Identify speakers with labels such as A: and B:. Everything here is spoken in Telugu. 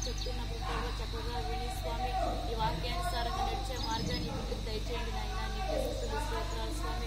A: చెప్తున్నప్పుడు ప్రభు చక్కగా విని స్వామి ఈ వాక్యానుసారంగా నడిచే మార్గాన్ని బిడ్డకు దయచేయండి నాయన. నీకు స్తుతులు స్తోత్రాలు స్వామి.